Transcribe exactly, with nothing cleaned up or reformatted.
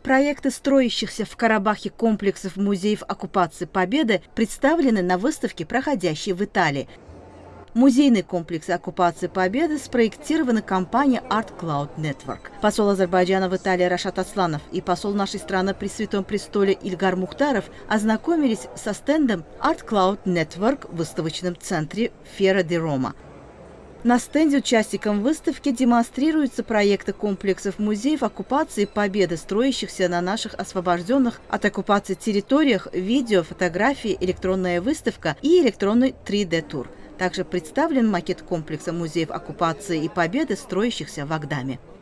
Проекты строящихся в Карабахе комплексов музеев оккупации Победы представлены на выставке, проходящей в Италии. Музейный комплекс оккупации Победы спроектированы компанией Art Cloud Network. Посол Азербайджана в Италии Рашат Асланов и посол нашей страны при Святом Престоле Ильгар Мухтаров ознакомились со стендом Art Cloud Network в выставочном центре Фьера ди Рома. На стенде участникам выставки демонстрируются проекты комплексов музеев оккупации Победы, строящихся на наших освобожденных от оккупации территориях, видео, фотографии, электронная выставка и электронный три дэ тур. Также представлен макет комплекса музеев оккупации и Победы, строящихся в Агдаме.